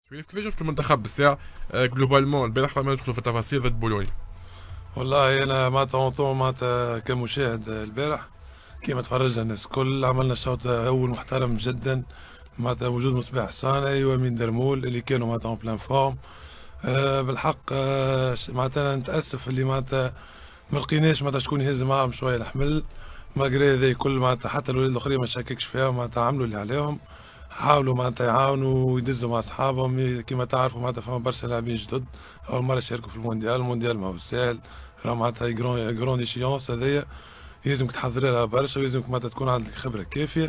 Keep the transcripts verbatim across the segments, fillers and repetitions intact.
شريف كيفاش شفت المنتخب بالساعة جلوبالمون البارح قبل ما ندخلوا في التفاصيل ضد بولونيا؟ والله انا معناتها اونطون معناتها كمشاهد البارح كيما تفرجنا الناس الكل عملنا شوط اول محترم جدا معناتها وجود مصباح الصانعي ومين درمول اللي كانوا معناتها اون بلان فورم. أه بالحق أه معناتها نتاسف اللي معناتها ما لقيناش معناتها شكون يهز معاهم شويه الحمل. ماغري هذا كل معناتها حتى الولاد الاخرين ما شككش فيهم معناتها عملوا اللي عليهم، حاولوا معناتها يعاونوا ويدزوا مع اصحابهم. كما تعرفوا معناتها فما برشا لاعبين جدد اول مره يشاركوا في المونديال. المونديال ما هو سهل، راه معناتها جرون جرون ايشيونس هذيا يلزمك تحضر لها برشا ويلزمك معناتها تكون عندك خبره كافيه.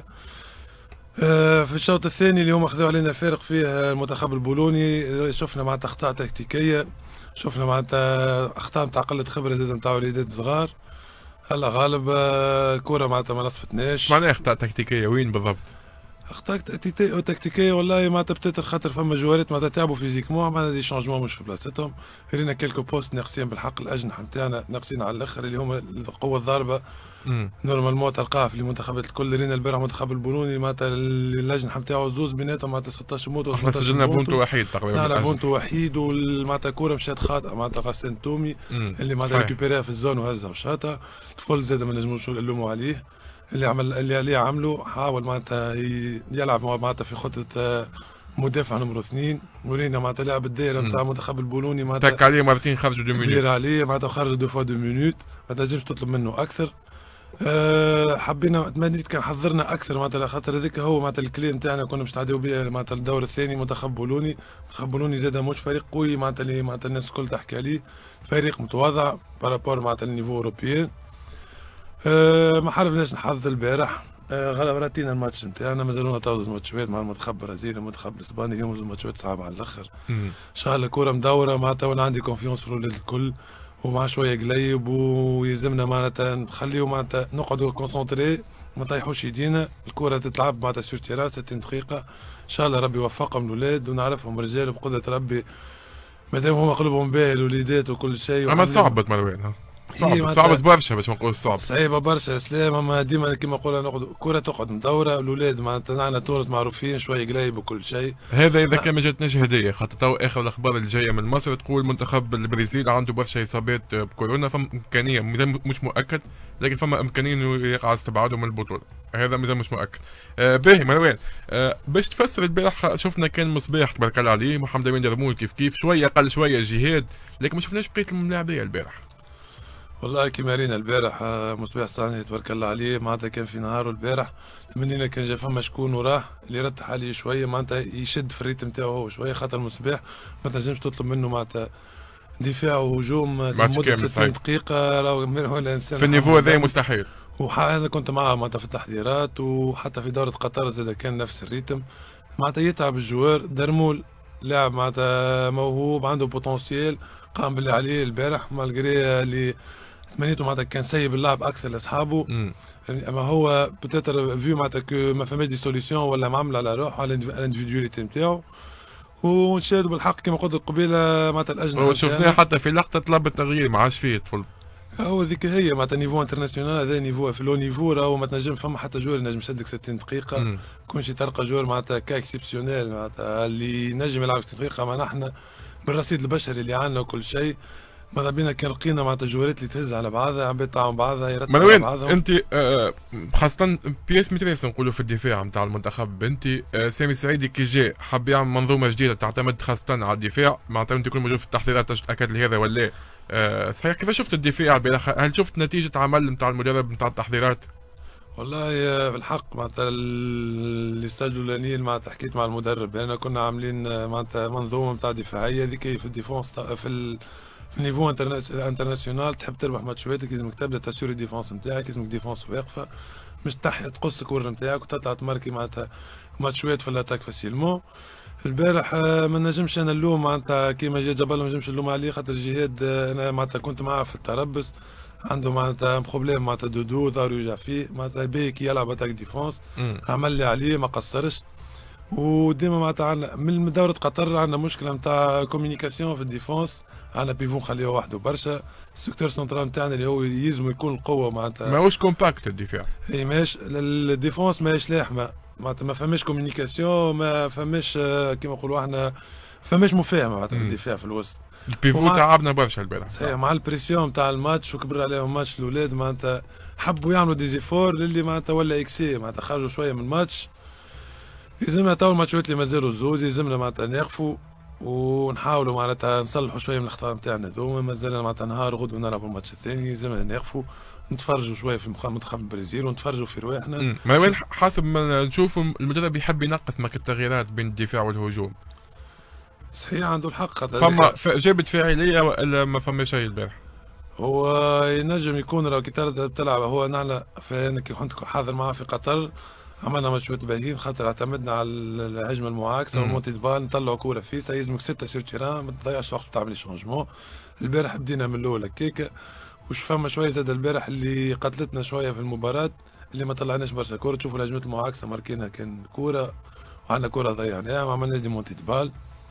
آه في الشوط الثاني اللي هما خذوا علينا فارق فيه المنتخب البولوني، شفنا معناتها اخطاء تكتيكيه، شفنا معناتها اخطاء نتاع قله خبره زاد نتاع وليدات صغار. هلا غالب آه، الكره معناتها ما نصفتناش. معناها اخطاء تكتيكية وين بالضبط؟ اخطاء تكتيكيه تكتيكيه والله معناتها بتاتر خاطر فما جوارات معناتها تعبوا فيزيكمون، عملنا دي شونجمون مش في بلاصتهم. رينا كيلكو بوست ناقصين بالحق، الاجنحه نتاعنا ناقصين على الاخر اللي هما القوه الضاربه. نورمالمون تلقاها في المنتخبات الكل. رينا البارح المنتخب البولوني معناتها الاجنحه نتاعو زوز بيناتهم معناتها ستطاش بونتو. احنا سجلنا بونتو وحيد تقريبا. لا بونتو وحيد ومعناتها كوره مشات خاطئه معناتها غسان تومي اللي معناتها ريكوبيريها في الزون وهزها وشاطها. الكل زاد ما نجموش نلوموا عليه. اللي عمل اللي عليه عمله حاول معناتها يلعب معناتها في خطه مدافع نمرو اثنين. ورينا معناتها لعب الدائره نتاع المنتخب البولوني معناتها تك عليه مرتين خرجوا دو مينوت. كبير عليه معناتها خرج دو فوا دو مينوت، ما تنجمش تطلب منه اكثر. أه حبينا تمنيت كان حضرنا اكثر معناتها خاطر هذاك هو معناتها الكلام نتاعنا كنا باش نعديو بيه معناتها الدور الثاني. منتخب بولوني منتخب بولوني زاد مش فريق قوي معناتها اللي معناتها الناس الكل تحكي عليه، فريق متواضع بارابور معناتها النيفو اوروبيان. أه ما حرفناش نحظ البارح. أه غلب راتينا الماتش نتاعنا، مازالونا تو ماتشات مع المنتخب البرازيلي المنتخب الاسباني. اليوم الماتشات صعبه على الاخر. ان شاء الله كوره مدوره معناتها، وانا عندي كونفيونس في الاولاد الكل ومع شويه قليب، ويلزمنا معناتها نخليو معناتها نقعدوا كونسونتري ما طيحوش يدينا. الكره تتلعب معناتها سور تيران ستين دقيقه. ان شاء الله ربي يوفقهم الاولاد ونعرفهم رجال بقدره ربي مادام هما قلوبهم باهي الوليدات وكل شيء. اما صعبت مروان، صعبت صعبت برشا باش ما نقول صعب. صعيبه برشا اسلام، اما ديما كيما نقولوا نقعد كره تقعد مدوره. الاولاد معناتها عندنا تونس معروفين شويه قليب وكل شيء. هذا اذا كان ما جاتناش هديه، خاطر تو اخر الاخبار اللي جايه من مصر تقول منتخب البرازيل عنده برشا اصابات بكورونا. فما امكانيه مش مؤكد، لكن فما امكانيه انه يقع استبعاده من البطوله. هذا مازال مش مؤكد. آه باهي مروان، آه باش تفسر البارح شفنا كان مصباح تبارك الله عليه، محمد امين درمول كيف كيف شويه قل شويه جهاد، لكن ما شفناش بقيه الملاعبيه البارح. والله كيما رينا البارح مصباح الصانعي تبارك الله عليه معناتها كان في نهاره البارح. تمنينا كان جا فما شكون وراه اللي يرتح عليه شويه معناتها يشد في الريتم نتاعو هو شويه، خاطر مصباح ما تنجمش تطلب منه معناتها دفاع وهجوم لمده ستين دقيقه. راهو الانسان في النيفو هذا مستحيل. وانا كنت معاه معناتها في التحضيرات وحتى في دوره قطر زاد كان نفس الريتم معناتها يتعب الجوار. درمول لاعب معناتها موهوب عنده بوتنسيال، قام باللي عليه البارح مالغري اللي تمنيته معناتها كان سيب اللعب اكثر لاصحابه. اما هو بتاتر فيو معناتها كو ما فماش دي سوليسيون ولا معمل على روحه على الانديفيدواليتي نتاعو. ونشاهدوا بالحق كما قلت قبيله معناتها الاجنحه شفناه حتى في لقطه طلب التغيير ما عادش فيه يدخل. هو ذيك هي معناتها نيفو انترناسيونال، هذا نيفو في لو نيفو راهو ما تنجم فما حتى جوار ينجم يسدك ستين دقيقه. كون شي تلقى جوار معناتها كا اكسبسيونيل معناتها اللي نجم يلعب ستين دقيقه. ما نحن بالرصيد البشري اللي عندنا وكل شيء ماذا بينا كان لقينا معناتها جوارات اللي تهز على بعضها عم بيطلعوا بعضها يرتبوا على بعضهم. انت آه خاصه بياس متريس نقولوا في الدفاع نتاع المنتخب. انت آه سامي السعيدي كي جاء حب يعمل منظومه جديده تعتمد خاصه على الدفاع، معناتها انت كل موجود في التحضيرات اكد لي هذا ولا آه صحيح؟ كيف شفت الدفاع البارح؟ هل شفت نتيجه عمل نتاع المدرب نتاع التحضيرات؟ والله بالحق معناتها الاستاج الاولاني معناتها حكيت مع المدرب انا كنا عاملين معناتها منظومه نتاع دفاعيه ذيك في الديفونس في ال في النيفو انترناسيونال. تحب تربح ماتشاتك لازمك تبدا تاسيوري الديفونس نتاعك، لازمك ديفونس واقفه مش تحيا تقص الكوره نتاعك وتطلع تماركي معناتها ماتشات في الاتاك فاسيلمون. البارح ما نجمش انا نلوم معناتها كيما جا جبل ما نجمش نلوم عليه خاطر جهاد انا معناتها كنت معاه في التربص عنده معناتها بروبليم معناتها دودو ظهره يوجع فيه معناتها باهي كي يلعب اتاك ديفونس عمل لي عليه ما قصرش. وديما معناتها عندنا من دوره قطر عندنا مشكله نتاع كوميونيكاسيون في الديفونس. عندنا بيفون خليه وحده برشا. السيكتور سنترال نتاعنا اللي هو يلزم يكون القوه معناتها ماهوش كومباكت الدفاع. اي ماهيش الديفونس ماهيش لاحمه معناتها ما فماش كوميونيكاسيون ما فماش كيما نقولوا احنا فماش مفاهمه معناتها في الدفاع في الوسط. البيفو ومع... تعبنا برشا البارح صحيح، مع البريسيون تاع الماتش وكبر عليهم ماتش الاولاد معناتها حبوا يعملوا ديزيفور للي معناتها ولا اكسي معناتها خرجوا شويه من الماتش. يلزمنا تو الماتشات اللي مازالوا الزوز يلزمنا معناتها نقفوا ونحاولوا معناتها نصلحوا شويه من الاخطاء نتاعنا ذوما. مازال معناتها نهار غدوه نلعبوا الماتش الثاني يلزمنا نقفوا نتفرجوا شويه في منتخب البرازيل ونتفرجوا في رواحنا. ما وين حسب ما نشوفوا المدرب يحب ينقص ماك التغييرات بين الدفاع والهجوم. صحيح عنده الحق. فما جابت فاعليه ولا ما فما شيء البارح؟ هو ينجم يكون لو كي تلعب هو نحن في كي كنت حاضر معاه في قطر عملنا ماتشات باهيين خاطر اعتمدنا على الهجمه المعاكسه والمونتي بال نطلعوا كوره فيسا يلزمك سته سير تيران ما تضيعش وقت تعمل شونجمون. البارح بدينا من الاول هكاك وش فما شويه زاد البارح اللي قتلتنا شويه في المباراه اللي ما طلعناش برشا كوره. تشوفوا الهجمات المعاكسه ماركينها كان كوره وعندنا كوره ضيعناها ما عملناش دي مونتي بال.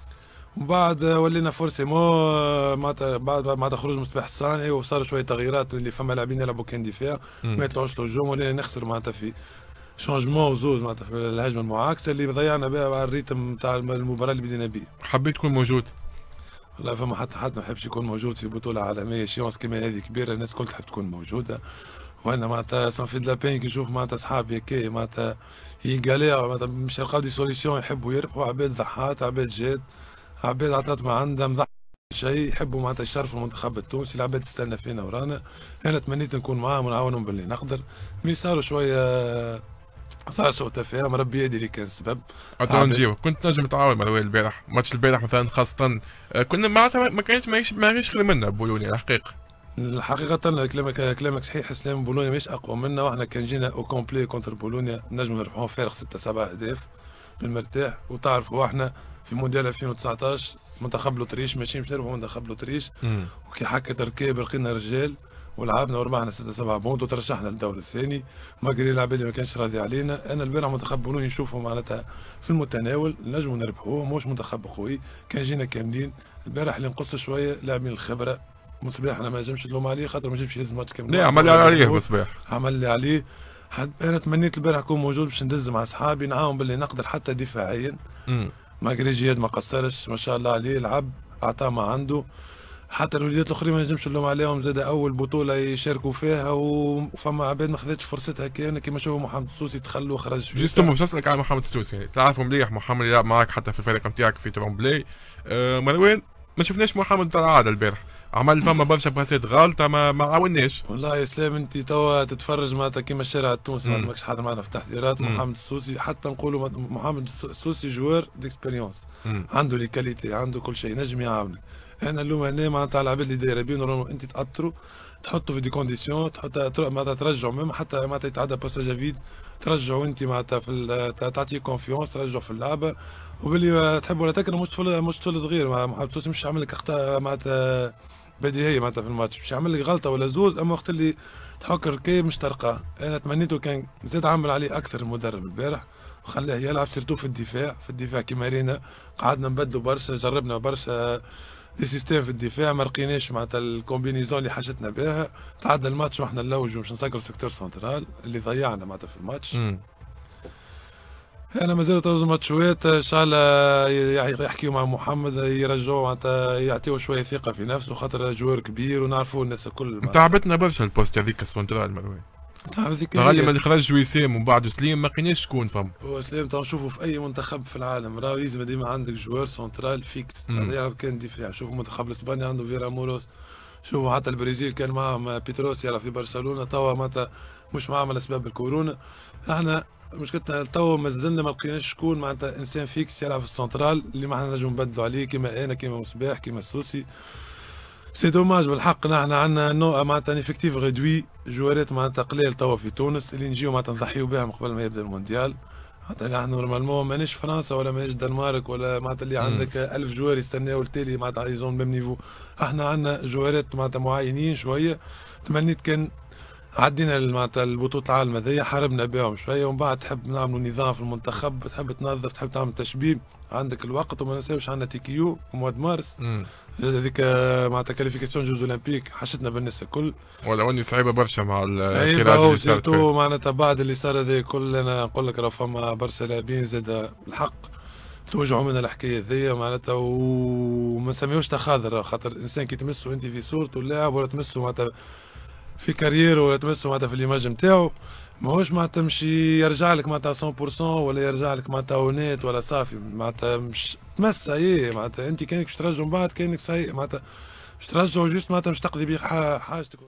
ومن بعد ولينا فورسيمون معناتها بعد معناتها خروج مصباح الصانعي وصار شويه تغييرات اللي فما لاعبين يلعبوا كان دفاع ما يطلعوش الهجوم ولينا نخسر معناتها في شونجمون وزوز معناتها في الهجمه المعاكسه اللي ضيعنا بها على الريتم نتاع المباراه اللي بدينا بيه. حبيت تكون موجود؟ والله فما حتى حد ما يحبش يكون موجود في بطوله عالميه شيونس كيما هذه كبيره الناس الكل تحب تكون موجوده. وانا معناتها سون في دلابين كي نشوف معناتها صحابي هكا معناتها يقالير معناتها مش يلقاو دي سوليسيون يحبوا يربحوا عباد ضحات عباد جاد عباد عطات ما عندها مضحك شيء يحبوا معناتها يشرفوا المنتخب التونسي. العباد تستنى فينا ورانا. انا تمنيت نكون معاهم ونعاونهم باللي نقدر. مي صاروا شويه صار سوء تفاهم ربي يدري اللي كان السبب. نجيو كنت نجم تعاون مع الوالد البارح ماتش البارح مثلا خاصة كنا معناتها ما كانش ما غيش خير منا بولونيا الحقيقة. الحقيقة كلامك كلامك صحيح. سلام بولونيا مش أقوى منا وإحنا كان جينا أو كومبلي كونتر بولونيا نجموا نربحوه فارق ستة سبعة أهداف بالمرتاح. وتعرفوا إحنا في مونديال ألفين وتسعطاش منتخب لوتريش ماشي مش نربحوا منتخب لوتريش وكي حكت ركاب لقينا رجال ولعبنا وربحنا ستة سبعة بونت وترشحنا للدور الثاني ماغري العباد ما كانش راضي علينا. انا البارح منتخب بولونيا نشوفه معناتها في المتناول نجموا نربحوه موش منتخب قوي كان جينا كاملين. البارح اللي نقص شويه لاعبين الخبره مصباح انا ما نجمش نلوم عليه خاطر ما جابش يهز ماتش كامل. لا عمل لي عليه مصباح عمل لي عليه. انا تمنيت البارح نكون موجود باش ندز مع اصحابي نعاون باللي نقدر حتى دفاعيا. ماغري جياد ما قصرش ما شاء الله عليه لعب اعطاه ما عنده. حتى الوليدات الاخرين ما نجمش نلوم عليهم زاد اول بطوله يشاركوا فيها وفما عباد ما خذتش فرصتها كان كيما شوفوا محمد السوسي دخل وخرج. جيست باش نسالك على محمد السوسي تعرفوا مليح محمد يلعب معك حتى في الفريق نتاعك في ترومبلي. أه مروان ما شفناش محمد تاع العاده البارح عمل فما برشا باسات غالطه ما, ما عاوناش. والله يا اسلام انت توا تتفرج معناتها كيما الشارع التونسي ما ماكش حاضر معنا في التحضيرات. محمد السوسي حتى نقولوا محمد السوسي جوار ديكسبيريونس عنده لي كاليتي عنده كل شيء نجم يعاونك. انا اللوم هنا معناتها العباد اللي دايره بين انت تاثروا تحطوا في دي كونديسيون تحط معناتها ترجعوا ميم حتى معناتها يتعدى باساج فيد ترجعوا انت معناتها في تعطيه كونفيونس ترجعوا في اللعبه وباللي تحب ولا تكره مش طفل مش طفل صغير مع محمد السوسي مش عامل لك اخطاء معناتها بديهيه معناتها في الماتش مش عامل لك غلطه ولا زوز اما وقت اللي تحك الركاب مش ترقاه. انا تمنيته كان زاد عمل عليه اكثر المدرب البارح وخلاه يلعب سيرتو في الدفاع في الدفاع كيما رينا قعدنا نبدلوا برشا جربنا برشا دي سيستيم في الدفاع ما لقيناش معناتها الكومبينيزون اللي حاجتنا بها. تعدى الماتش واحنا نلوجوا باش نسكروا سيكتور سنترال اللي ضيعنا معناتها في الماتش. مم. انا مازال توزن ماتشوات ان شاء الله يحكيوا مع محمد يرجعوا معناتها يعطيوه شويه ثقه في نفسه خاطر جوار كبير ونعرفوا الناس الكل. تعبتنا برشا البوست هذيك السنترال مروان. غالي ما خرج وسام ومن بعد سليم ما لقيناش شكون فهم. هو سليم تو نشوفوا في اي منتخب في العالم راهو لازم ديما عندك جوار سنترال فيكس هذا يلعب كان دفاع. شوفوا منتخب الاسباني عنده فيرا موروس شوفوا حتى البرازيل كان معهم بيتروس يلعب في برشلونه توا معناتها مش معهم على اسباب الكورونا. احنا مشكلتنا توا مازلنا ما لقيناش شكون معناتها انسان فيكس يلعب في السنترال اللي ما احنا نجموا نبدلوا عليه كيما انا كيما مصباح كيما السوسي. سي دوماج بالحق نحن عندنا نوع معناتها افكتيف ريدوي جوارات معناتها قليل توا في تونس اللي نجيو معناتها نضحيو بهم قبل ما يبدا المونديال. معناتها نحن نورمالمون مانيش فرنسا ولا مانيش دنمارك ولا معناتها اللي عندك ألف جوار يستناو التالي معناتها يزون بهم نيفو. احنا عندنا جوارات معناتها معينين شويه تمنيت كان عدينا معناتها البطولة العالم هذيا حاربنا بهم شويه ومن بعد تحب نعملوا نظام في المنتخب تحب تنظف تحب تعمل تشبيب عندك الوقت وما ننساوش عندنا تيكيو ومواد مارس هذيك معناتها كاليفيكاسيون جوز اولمبيك حشتنا بالناس الكل ولو اني صعيبه برشا مع الكراج اللي صارت معناتها بعد اللي صار هذا الكل انا نقول لك راه فما برشا لاعبين زاد الحق توجعوا من الحكايه ذي معناتها، وما نسميوش تخاذر، خاطر الانسان كي تمسه انت في صورته اللاعب ولا تمسه معناتها في كارير ولا تمسه معناتها في الايماج نتاعو، ماهوش معناتها مشي يرجع لك معناتها مية بالمية ولا يرجع لك معناتها اونيت ولا صافي، معناتها مش تمس ايه معناتها انت كانك باش ترجعوا من بعد كانك صحيح معناتها باش ترجعوا جوست معناتها باش تقضي بيه حاجتك.